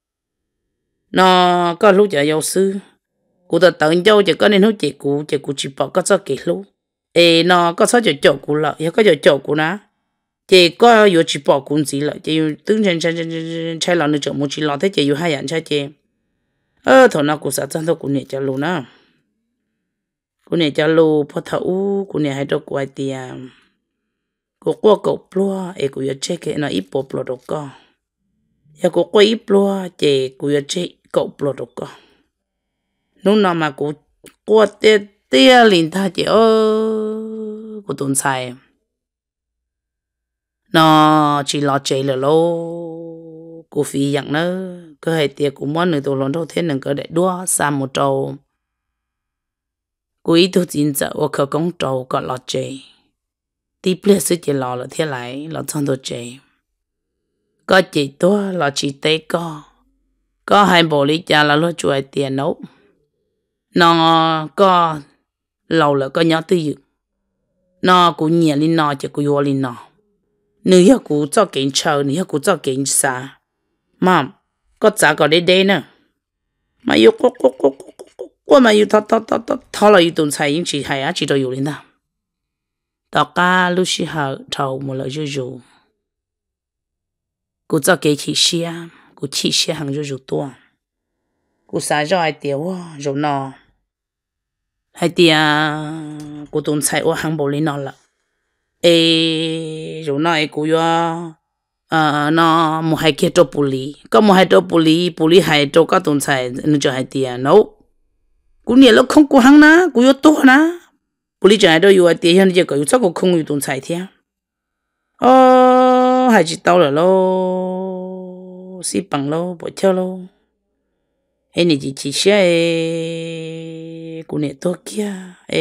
nó có lúc giờ giáo sư của tôi tận châu chỉ có nên nói chỉ của chỉ bảo có cho kỹ lúc ê nó có sao giờ chậu của lợi có giờ chậu của nó chỉ có有chỉ bảo cũng gì lợi chỉ tương chân là nó chậu một chỉ lo thế chỉ有hai dạng chỉ thôi nó cũng sẽ chân thôi cũng nhẹ cho luôn á cũng nhẹ cho luôn phật thấu cũng nhẹ hay đâu quay tiền cũng qua cậu plua ấy cũng nhớ chơi cái nó ít bộ plua đâu co ya cũng qua ít plua chỉ cũng nhớ chơi cậu plua đâu co lúc nào mà cũng qua tia tia liền ta chỉ cũng tuần sai nó chỉ lo chơi là lô cô phi dạng nữa cứ hay tiệc cũng muốn người tôi lớn đâu thế nên cứ để đua xa một trâu cô ý tôi tin sợ ở khởi công trâu có lo chơi tí plea sự chỉ lo là thế lại lo trong tôi chơi có chỉ tôi là chỉ tế có hai bộ lý cha là lo chuột tiền nấu nó có lâu là có nhớ tư dự nó cũng nhẹ lên nó chỉ cũng vô lên nó nếu cũng cho kiến chờ nếu cũng cho kiến xa mà có giá có đây nè mà yêu có mà yêu thọ là yêu tuần sai những chỉ hay á chỉ do yêu lên đó tất cả lúc xí hở thầu một lời rủ cũng cho cái chỉ xe hàng rủ tua cũng xài cho ai tiêu rồi nó hay tiền cũng tuần sai ở hàng bộ lên nó là ê rồi nó cũng yêu nó một hai kia cho buli có một hai cho buli hai cho các tuần sai nó cho hai tiền nấu cũng nhiều lúc không có hàng na cũng yêu to na buli cho hai đó yêu tiền hiện giờ có yêu sao cũng không yêu tuần sai thế hai chỉ tao là lo xí bằng lo bỏ chơi lo hay này chỉ xe cũng nhiều to kia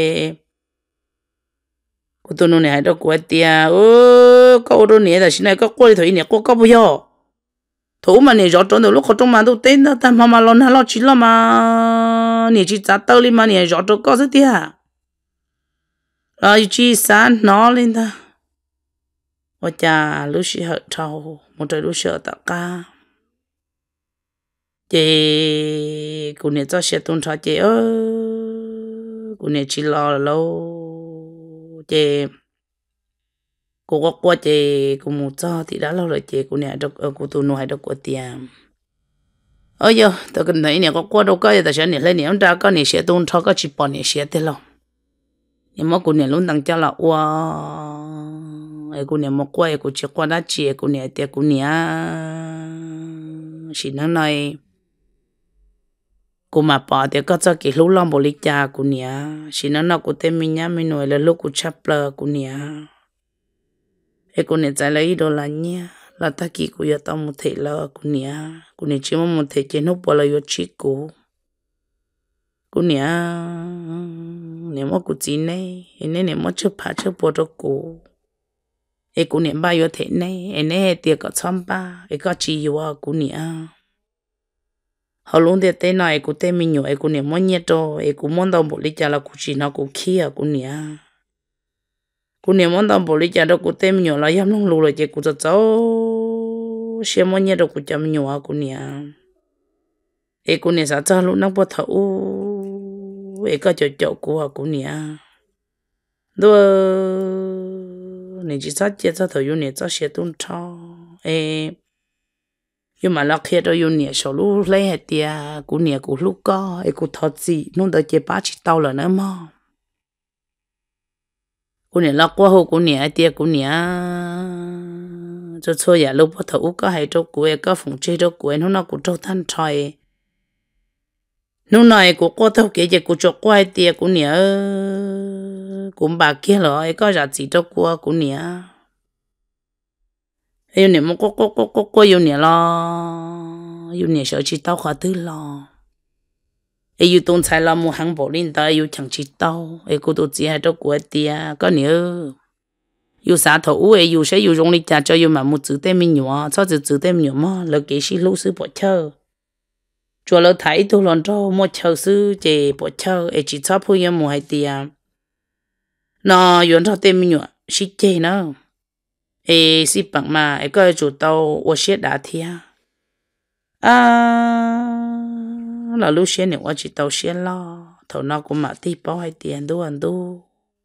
cô tôi nói này đó của tia câu đó này là xin này có quay thôi này có bao giờ thủ mà này rõ trốn được lúc họ trong mà đâu tên đó ta mà lo chỉ là mà này chỉ trả tao lên mà này rõ trốn có rất tia rồi chỉ sáng nó lên ta và cha lúc xí hở trâu một trời lúc sợ tất cả chị cô này cho xe tôn cho chị cô này chỉ lo lâu chị cô có qua chị cô muốn cho thì đã lâu rồi chị cô này được cô tu nuôi được của tiền giờ tôi cần thấy này có qua đâu có tại sao này lên này ông ta có này sẽ tôn cho có chỉ bỏ này sẽ thế lo nhưng mà cô này luôn tăng cho là cô này một qua cô chỉ qua đã chị cô này thì cô này chỉ năng này cô mà bỏ thì có cho cái lúc lòng bồ lý cha cô nè chỉ nó cô tên mình nhá mình nói là lúc cô chấp lờ cô nè cô nè trả lời đó là nhá là ta kỳ cô yêu tao một thể là cô nè chỉ một thể trên hút bỏ là yêu chỉ cô nè nếu mà cô chỉ này nếu mà chưa phá chưa bỏ được cô nè bao yêu thể này này thì có xăm ba có chỉ yêu cô nè họ luôn để tên này cô tên mình nhổ cô niệm muốn nhét cho cô muốn đào bộ lý cha là cô chỉ nó cô kia cô niệm muốn đào bộ lý cha đó cô tên mình nhổ là yếm long lù rồi chị cô cho cháu xem muốn nhét được cô chăm nhổ cô niệm cô niệm sao cho lúc nó bắt thấu có cho cô niệm đó này chỉ sao chết sao thời này sao sẽ tuân cho nhưng mà lúc khi đó yêu nhẹ số lúc lấy hết tiền của nhẹ của lúc có của thật gì nó đợi chế ba chỉ tao là nữa mà của nhẹ lúc qua hồ của nhẹ tiền của nhẹ cho chơi giờ lúc bắt đầu có hay cho của có phòng chơi cho của nó cũng cho thanh trời nó này của qua thâu kia của cho quay tiền của nhẹ cũng bà kia rồi có giá trị cho của nhẹ yêu niệm mà có yêu niệm lo yêu niệm sợ chỉ tao khó thứ lo yêu tôn sai là một hàng bộ linh ta yêu chẳng chỉ tao cô tôi chỉ hay cho của tia có nhớ yêu xã thổ yêu sẽ yêu rong đi cha cho yêu mà một chữ tên mình nhỏ cho chữ tên mình nhỏ mà là cái gì lúc xứ bỏ chơi chùa lỡ thấy tôi lần cho một chờ sư chế bộ chờ ấy chỉ cho phụ nhân một hai tiền nó yuan cho tên mình nhở xí chế nó ấy xí bằng mà ấy cái chủ tàu我写打铁à là lúc写này我chỉ tàu写lo thầu nó cũng mà tí bao hai tiền đu ăn đu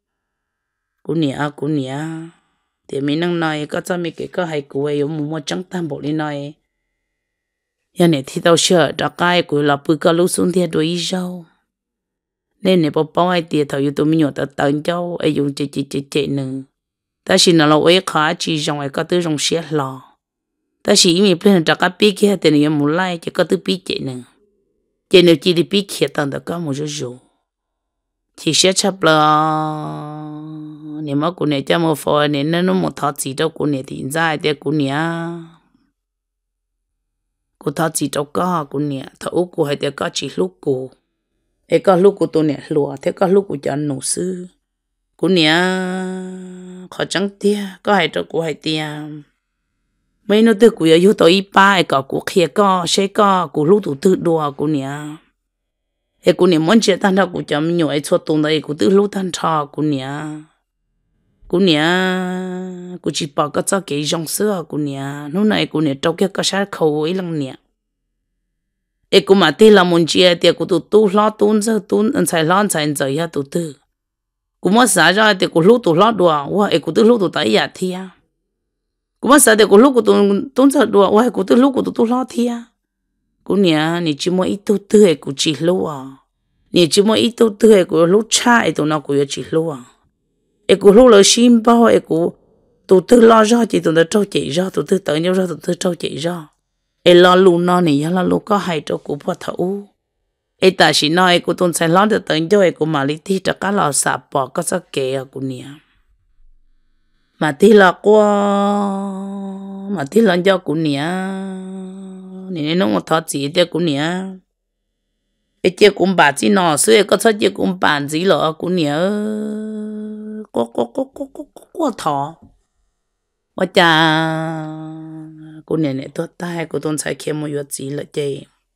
cú nhỉ thì mình năng nói có cho mình cái hay cú ấy một trắng tam bộ đi nói giờ này thì tao sợ đã cái cú là bự cái lúc xuống thì đuổi rau nên này bao hai tiền thầu tụi mình nhớ tao tận châu ấy dùng chế nữa ta chỉ là ấy khá chỉ trong ấy có tư trong xe lò ta chỉ mình bên đã cái bí kia thì này một lại chỉ có tư bí chế nữa chỉ đi bí kia tao đã có một chút rồi chỉ sẽ chấp là nếu mà cô này cho một phò nên nó một thọ chỉ đâu cô này thì ra để cô này cô thọ chỉ đâu có cô này thọ cô hay để có chỉ lúc cô ấy có lúc cô tôi này lùa thế có lúc cô cho nổ sư cô này khó trắng tia có hay đâu cô hay tia mấy nó từ cô yêu tôi ba ấy có cô kia có sẽ có cô lúc tụt tự đùa cô này ấy cô này muốn chơi tan thao cô cho mình nhồi ấy cho tung đây cô tự lúc tan thao cô này cô chỉ bảo cái cho cái dòng sữa cô này lúc này cô này trâu cái sát khâu ấy lăng nè ấy cô mà tin là muốn chơi thì cô tu lo tuôn xài lo xài giờ ya tu tư cô mà xả ra thì cô lúc tu lo đùa ấy cô tự lúc tu tại nhà thia cô mà xả thì cô lúc cô tuôn giờ đùa ấy cô tự lúc cô tu lo thia cô nè nè chỉ muốn ít tu tư ấy cô chỉ lo nè chỉ muốn ít tu tư ấy cô lúc cha ấy tụi nó cô chỉ lo ấy cô lúc là xin bao ấy cô tụi tư lo ra chỉ tụi nó trâu chạy ra tụi tư tới nhau ra tụi tư trâu chạy ra ấy lo luôn nó này là lúc có hay cho cô bắt thấu ấy ta chỉ nói cô tụi sai lo được tới cho ấy cô mà lý thi cho cá lò sạp bỏ có sao kệ à cô nè mà thi là qua mà thi là cho cô nè nè nó một thọ gì để cô nè ấy chơi cũng bà chỉ nó xưa có sao chơi cũng bàn gì lọ cô nè có thọว่าจะกูเนี่ยตัวตายกูต้องใช้เคมีอยู่จีละเจ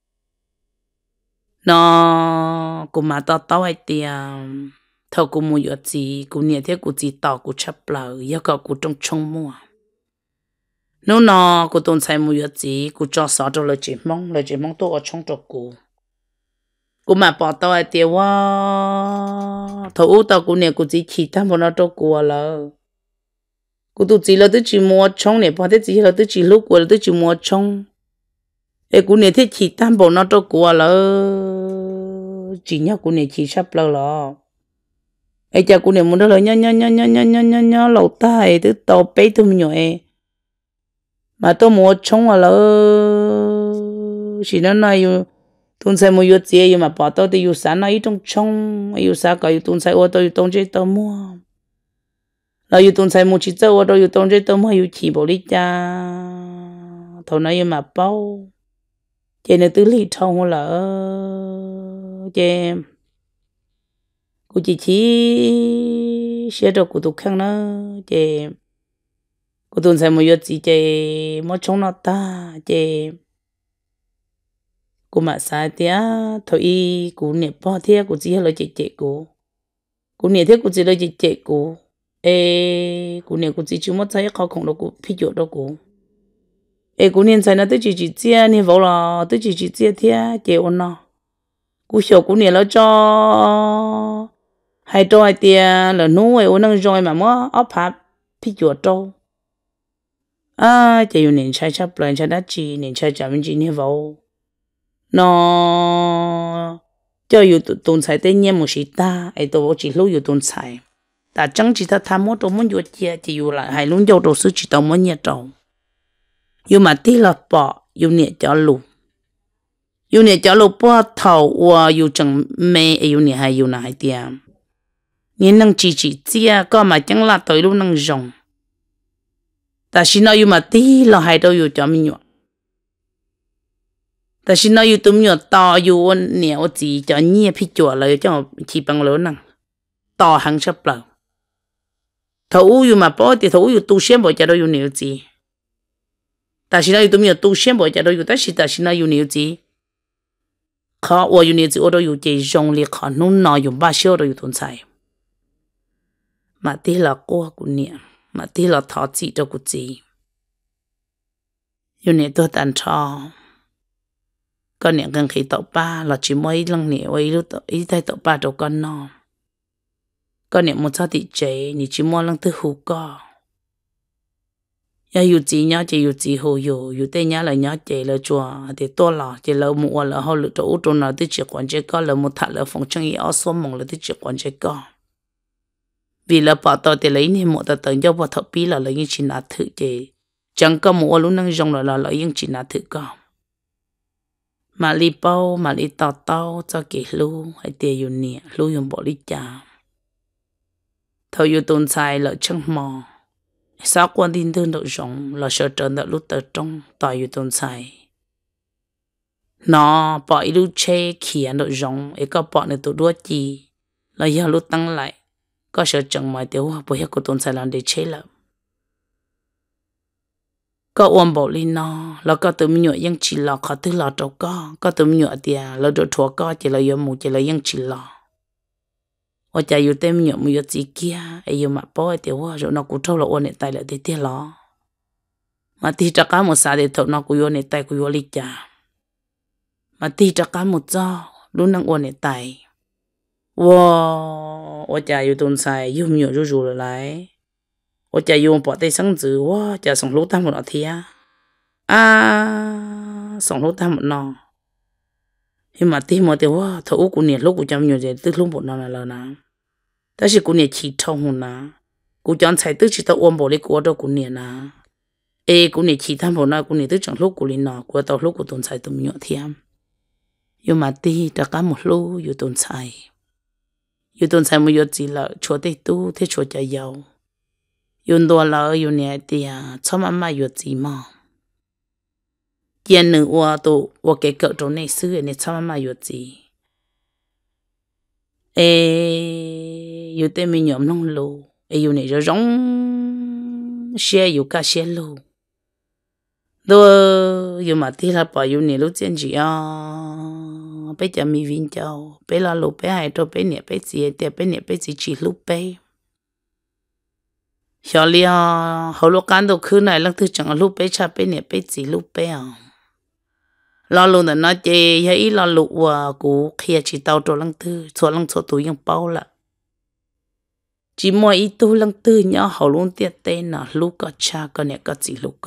นอกูมาต่อไอเตียเท่ากูมูอยู่จีกูเนี่ยที่กูจีต่อกูชับเปล่าแล้วก็กูต้องชงมัวนู้นกูต้องใช้มูอยู่จีกูจอสอดเลยจีมองตัวชงตัวกูมาปอต่อไอเตียว่าเท่าต่อกูเนี่ยกูจีขี้ทั้งหมดตัวกูแล้วcô tụi chị là tụi chị mua trống này, bao thế chị là tụi chị lúc qua là tụi chị mua trống, ê cô này thế chị tam bộ nó cho cô là chị nhá cô này chị sắp là, ê cha cô này muốn đó là nhá lẩu ta ấy tụi tàu bé tụi mình nhồi, mà tôi mua trống là chỉ nó này tuần sau mua yêu gì mà bỏ tao thì yêu sáng nó ít trong trống, yêu sáng cái tuần sau ô tô yêu tông chơi tao mua. Là yêu tuần sai một chỉ châu rồi yêu tuần chơi tôm hay yêu chỉ bảo đi cha thầu này mà bao chơi này tứ lì thâu là chơi cô chỉ xe đồ của tụi khang nó chơi cô tuần sai một yêu chỉ chơi mất chống nó ta chơi cô mà sai tía thầu y cô nè bao thế cô chỉ là chơi cô nè thế cô chỉ là chơi cô ê cô này cô chỉ chịu mất thấy khó khăn đâu cô phi chỗ đâu cô ê cô này sai nó tới chỉ chia này vào là tới chỉ chia thế chế ôn nó cô hiểu cô này là cho hai trò hai tiền là nuôi ôn năng rồi mà mất ấp hạt phi chỗ đâu à chế yêu nên sai chấp lại sai đắt chi nên sai trả mình chỉ này vào nó cho yêu tồn tại tên nhiên một sĩ ta ấy tôi chỉ lúc yêu tồn tại ta chẳng chỉ ta tham mốt trong muốn vô chia thì yêu lại hay luôn vô đồ sư chỉ tao muốn nhẹ trâu yêu mà tí là bỏ yêu nhẹ cho lù bỏ thầu và yêu chẳng mê yêu nhẹ hay yêu này tiệm nên năng chỉ chia có mà chẳng là tới luôn năng rồng ta xin nói yêu mà tí là hay đâu yêu cho mình nhọ ta xin nói yêu tụi mình nhọ to yêu nhẹ chỉ cho nhẹ phi chùa lại cho chỉ bằng lớn năng to hàng sắp lầu thấu yêu mà bỏ thì thấu yêu tu xem bỏ cho đâu yêu nhiều gì ta chỉ nói tụi mình tu xem bỏ cho đâu yêu ta chỉ nói yêu nhiều gì khó ở yêu nè chỉ ở đó yêu chỉ dùng liệt khó nung nọ dùng ba siêu đó yêu tồn tại mà tí là cô của nè mà tí là thọ chị cho của chị yêu nè tôi tàn cho con nè gần khi tàu ba là chỉ mấy lần nè ấy lúc ý tay tàu ba đâu con nọ con nè một sao thì chế nè chỉ mỗi lần thứ hú co ya yêu chị nhá chị yêu chị hồ yêu tên nhá là nhá chị là chùa thì to là chị là mua là họ lựa chỗ chỗ nào thì chỉ quan chế có là một thằng là phòng trưng ở số mong là thì chỉ quan chế có vì là bảo tao thì lấy nên một tờ tờ cho bảo thợ pi là lấy những chuyện nào thử chị chẳng có một lúc năng dùng là lấy những chuyện nào thử có mà li bao mà li tao tao cho kỹ lu hay tiền yêu nè lu dùng bỏ đi trả thầu yêu tồn tại là chẳng mò sao quan tin tương độ rộng là sợ trở đã lúc tờ trong tòa yêu tồn tại nó bỏ lúc chê khía độ rộng ấy có bỏ này tụ đua chi là giờ lúc tăng lại có sợ chẳng mai tiêu hoa bởi của tồn tại làm để chế lắm có ôm bộ lên nó là có tụi mình nhựa yang chỉ là khó thứ là trâu có tụi mình nhựa tiền là đồ thua có chỉ là yếm mù chỉ là yang chỉ là ở nhà yêu tem nhựa mù gì kia ấy yêu mặt bói tiêu hoa rồi nó cũng trâu là ôn này tay lại để tiền lo mà tí chắc cả một sao để thầu nó cũng ôn này tay cũng ôn lịch trả mà tí chắc cả một do luôn năng ôn này tay wow ở nhà yêu tồn tại yêu nhựa rồi rồi lại我家用把带生子，我家送路他们那天送路他们那，因嘛地么的我头过年路过家有在都路不那了呢，但是过年起冲呢，过家菜都知道我冇哩过到过年呐，过年起他们那过年都讲路过年呐，过到路过顿菜都没有天，因嘛地大家冇路有顿菜，有顿菜没有字了，错的都得错家有。用多了用年的呀，操妈妈有gì mà，见你我都我给搞着那事，你操妈妈有gì，有的没有弄路，有那就容，些有个些路，都有嘛地了把有那路见去啊，被家咪วิ่งเจ้า被la路被海头被เนี่ย被gì的被เนี่ย被gì chỉ路被。小李啊，好多干都去那，那都整路被差被呢被几路被啊，老路的那些也一老路啊，古开起到做那都做那做都用包了，chỉ mỗi ít tu lăng tư nhớ hậu luôn tiệt tên là lúc có cha có nè có gì lúc có,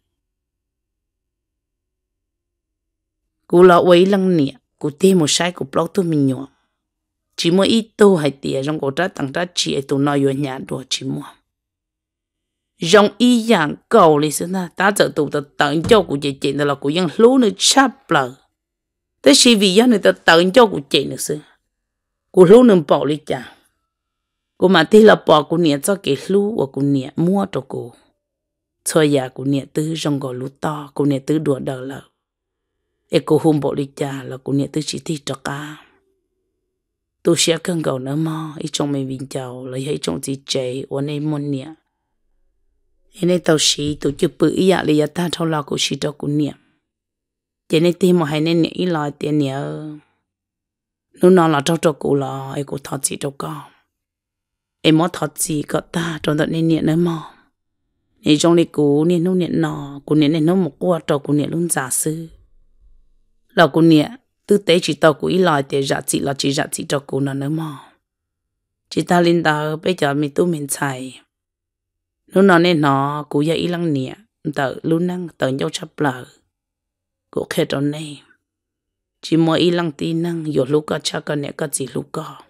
cú là ấy lăng nè, cú tìm một sai cú blog tu mình nhọ, chỉ mỗi ít tu hay tiệt trong cổ trát tăng trát chỉ tu nói vô nhà đùa chỉ mỗi dòng y dạng cầu lý sư na ta giờ tụ ta tận cho của chị chuyện là của dân lú nữa chắp lờ thế khi vì dân người ta tận cho của chị nữa sư của lú nữa bỏ lý chả của mà thì là bỏ của nhẹ cho cái lú và của nhẹ mua cho cô cho nhà của nhẹ tư trong gò lú to của nhẹ tư đùa đờ lờ e cô hùng bỏ lý chả là của nhẹ tư chỉ thi cho cả tôi sẽ cân cầu nữa mà ít trong mình bình chào lấy hay trong gì chạy ở đây môn nhẹ nên tao sĩ tụi chụp bự ý ạ là ta thâu lo của sĩ cho của niệm cho nên tìm một hai nên nghĩ lo tiền nhớ nó nói là cho cụ lo ai cũng thọ gì đâu có em mất thọ gì có ta trong đó nên niệm nữa mà nên trong này cụ nên nó niệm nọ cụ niệm nên nó một qua cho cụ niệm luôn giả sư là cụ niệm tư tế chỉ tao của ý lo tiền giả trị là chỉ giả trị cho cụ nó nữa mà chỉ ta linh đạo bây giờ mình tu mình xài lúc nào nên nó cũng vậy lăng nhẹ tự luôn năng tự nhau chấp lờ cũng khét trong này chỉ mỗi ý lăng tin năng dù lúc có chắc có nè có gì lúc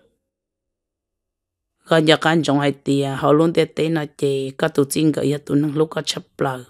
có nhà can trong hai tia họ luôn tê tê nó chê có tụ chính cái tụ năng lúc có chấp lờ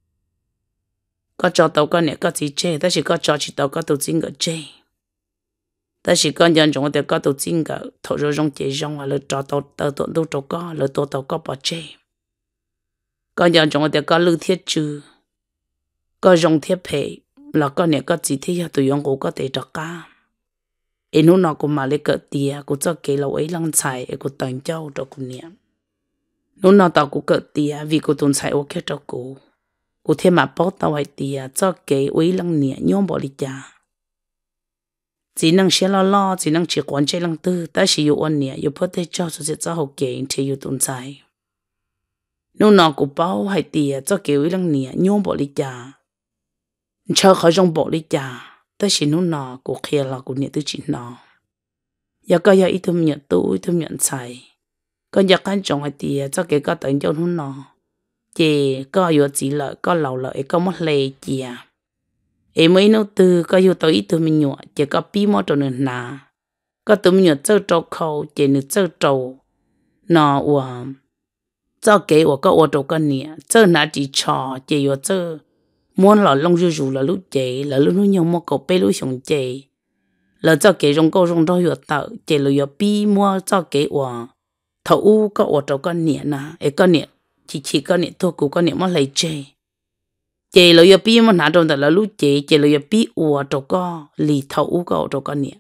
có cho tàu có nè có gì chê ta chỉ có cho chỉ tàu có tụ chính cái chê ta chỉ có nhận trong cái có tụ chính cái thổ rồi trong chê trong là cho tàu tàu tụ tàu có là tàu có bỏ chê có nhà trong cái có lưu thiết chữ có dùng thiết phê là có nè có gì thế tụi ông cũng có thể cho cả em nó cũng mà lấy cỡ tia cũng cho cái lâu ấy lăng xài cũng tận châu cho cũng nè nó tao cũng cỡ tia vì cũng tồn xài ok cho cũng thêm mà bớt tao hay tia cho cái ấy lăng nè nhôm bỏ đi cha chỉ năng xe lo chỉ năng chỉ quan chơi lăng tư ta chỉ yêu ôn nhẹ yêu phớt thế cho sẽ cho hậu kiện thì yêu tồn tại nô nọ của bao hay tiệt cho kiểu lăng nhẹ nhôm bỏ đi cha chờ khỏi trong bỏ đi cha ta chỉ nô nọ của kia là của nhẹ tư chỉ nọ giờ có giờ ít thum nhận tu ít thum nhận xài có giờ căn trọng hay tiệt cho cái có tận cho nô nọ chị có yêu chỉ lợi có lầu lợi có mất lệ chị à em mới nấu từ có yêu tới ít tụi mình nhọ chỉ có pi mò trâu nè nà có tụi mình nhọ chơi trâu khâu chỉ nè chơi trâu nọ và cho cái và có trâu cái nè chơi nà chỉ trò chỉ yêu chơi muốn là lông rù rù là lúc chị là lúc nó nhau mò cầu bê lúc xong chị là cho cái rong câu rong đó yêu tạo chỉ là yêu pi mò cho cái và thầu u có trâu cái nè nà ấy cái nè chỉ cái nè thôi cũng cái nè mà lấy chị chị lo yêu pi mà nãy trong đó là lúc chị lo yêu pi ua trâu co lì thầu u co trâu co nè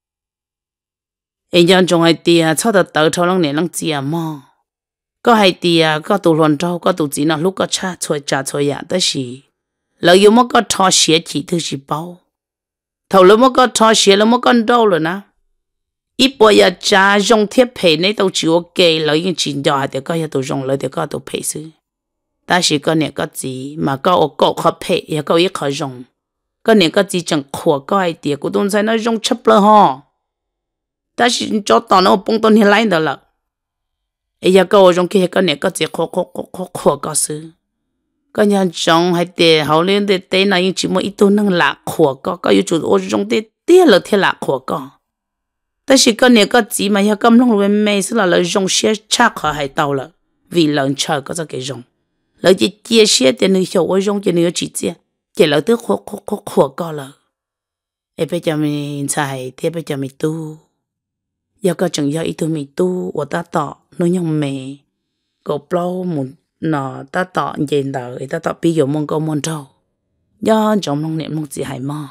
em chọn trong hai tia sau đó tự thâu lăng nè lăng chia mò có hai tia có tụ luận trâu có tụ chỉ nó lúc có cha chơi ya đó gì lo yêu mà có thò xía chỉ thứ gì bao thầu lo mà có thò xía lo mà con đâu rồi nè ít bữa ya cha dùng thiết bị này tàu chịu ok lo yêu chỉ cho thì có ya tụ dùng lo thì có tụ phải xử ta chỉ có nè có gì mà có ở cọ khó phê ya có ít khó dùng có nè có gì chẳng khổ có ai tiệt của tôi thấy nó dùng chấp了ha ta chỉ cho tao nó bông tao hiện lại đó là ấy ya có dùng kia có nè có gì khổ có sự có nhà trong hay tiệt hậu lên để tên này chỉ một ít tôi năng lạc khổ có yêu chủ ở trong tiệt là thiệt lạc khổ có ta chỉ có nè có gì mà ya cầm lòng về mày sẽ là dùng xe chắc khó hay tao là vì lần chờ có cái dùng lỡ chỉ chia sẻ tiền người hiểu ở trong tiền người chỉ lỡ tức khổ co lỡ em bây giờ mình xài thì bây giờ mình tu giờ có chẳng giờ ít thôi mình tu và ta tỏ nó nhung mẹ có bao một nọ ta tỏ nhìn đời ta tỏ bây giờ mong câu mong trâu do trong lòng niệm mong gì hay mà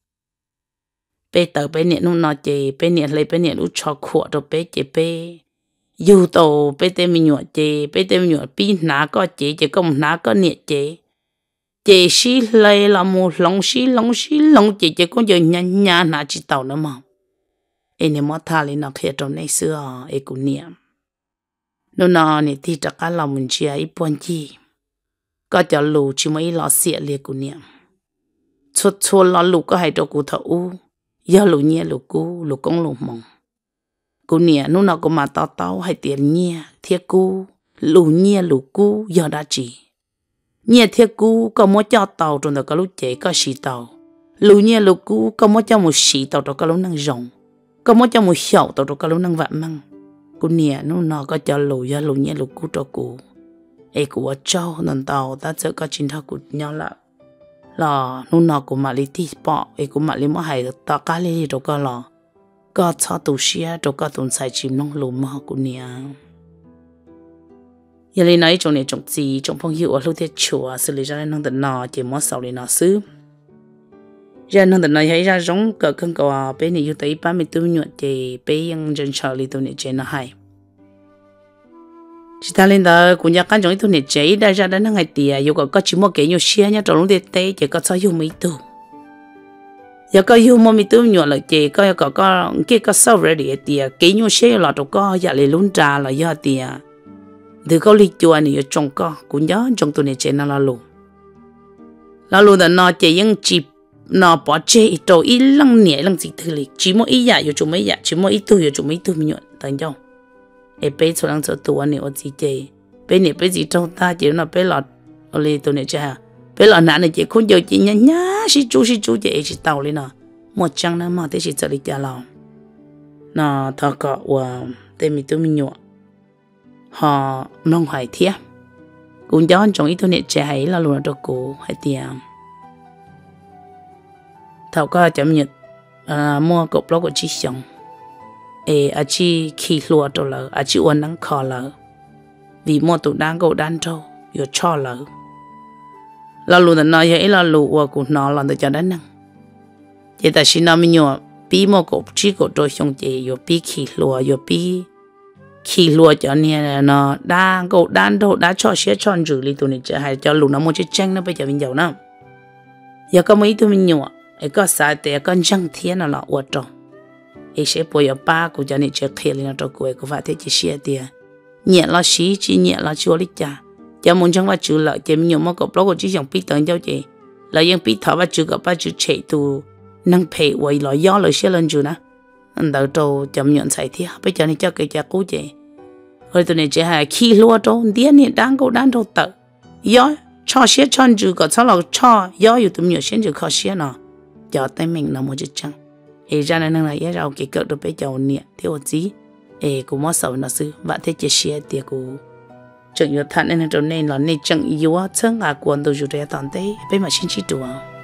bây giờ bây niệm nó nọ chỉ bây niệm lấy bây niệm nó cho khổ rồi bây chỉ bây dù tổ bây giờ mình nhọ chế bây giờ mình nhọ pin ná có chế chỉ công ná có nhiệt chế xí lấy là một lông xí chế chỉ có giờ nhanya ná chỉ tàu nữa mà em này mất thà lên nó kia trong này xưa em cũng niệm nó nọ này thì chắc cả lòng mình chia ít buồn chi có cho lù chỉ mới lo xịa liệt cũng niệm chua lo lù có hay cho cụ thấu giờ lù nhẹ lù cú lù công lù mỏng cô nè nó nào có mà tao hay tiền nhẹ thiết cú lù nhẹ lù cú giờ đã chỉ nhẹ thiết cú có mỗi cho tàu trong đó có lúc chạy có xì tàu lù nhẹ lù cú có mỗi cho một xì tàu trong có lúc năng rồng có mỗi cho một sậu tàu trong có lúc năng vạn măng cô nè nó nào có cho lù giờ lù nhẹ lù cú cho cú ấy của cháu nên tàu ta sẽ có chính thức của nhau là nó nào của mà lý tí bỏ ấy của mà lý mà hay ta cá lý trong có là có cho tụ xia cho có tụi sai chim nông lùm mà của nia giờ lên nói trong này trong gì trong phong hiệu ở lúc thế chùa xử lý ra năng tận nọ chỉ mất sau lên nọ xứ ra năng tận nọ thấy ra giống cỡ cân cò bé này yêu tới 34 nhuận thì bé yang dân chờ li tụi này chơi nó hay chỉ ta lên đó cũng nhắc cái trong tụi này chơi đã ra đã năng ngày tiệt yêu có chỉ một cái nhiều xia nhá trong lúc thế tây chỉ có sao yêu mấy tụ giờ có yêu mà mình tôi nhớ là chị có cái có sau rồi thì cái nhau xe là đâu có giờ lại luôn trà là giờ thì từ có lịch chùa này trong có cũng nhớ trong tuần này chị nó là luôn là nó chị vẫn chỉ nó bỏ chị rồi ít lăng nhẹ lăng gì thứ lịch chỉ mỗi ít giờ yêu chúng mấy giờ chỉ mỗi ít tôi yêu chúng mấy tôi mình nhớ thành không em bé số lượng số tuổi này ở gì chị bé này bé gì trong ta chỉ nó bé lọt ở đây tuần này cha bây giờ nạn này chị không giờ chị nhá xí chú chị tàu lên nè một trăm năm mà thế chị xử lý trả lòng nó thọ cọ và tên mình tôi mình nhọ họ nông hải thiệt cũng cho trong ít thôi nè trẻ ấy là luôn được cổ hay tiền thọ cọ chấm nhật mua cục lót của chị xong chị khi lúa rồi là chị uốn nắng khó là vì mua tụ đang cổ đan trâu rồi cho là luôn là nói vậy là lù và cũng nó làm được cho đến năng chỉ ta xin nói mình nhớ bí mò cổ chỉ cổ đôi xong chị rồi bí khi lùa cho nên nó đang cổ đan đâu đã cho xe tròn rửa li tụi này cho hay cho lù nó mua chiếc tranh nó bây giờ mình giàu nào giờ có mấy tụi mình nhớ ấy có sai thì con răng thiên là ọt rồi ấy sẽ bồi ở ba của cho nên chơi kia lên nó trâu quậy của vợ thế chỉ xe tiền nhẹ là xí chỉ nhẹ là chua lít cha cho muốn chẳng là chữ lợi chỉ nhiều mà có blog của chỉ dòng biết tận cho chị là những biết thọ và chữ gặp ba chữ chạy tu năng pay quay lại gió lại xe lên chữ nè anh đào trâu chậm nhận sai thì bây giờ này cho cái cha cũ chị rồi tụi này chỉ hay khi lúa trâu điên này đang cố đang trâu tự gió cho xe chọn chữ có sao là cho gióอยู่tụi nhiều xe chữ khó xe nọ cho tay mình là một chữ trắng ấy ra nên là ấy rau cái cỡ được bây giờ nè theo gì ấy cũng mất sầu nó sư bạn thấy chia sẻ thì cũng chẳng yêu thân nên là nên chẳng yêu chân à quan tôi chủ đề tận thế bây mà xin chỉ đùa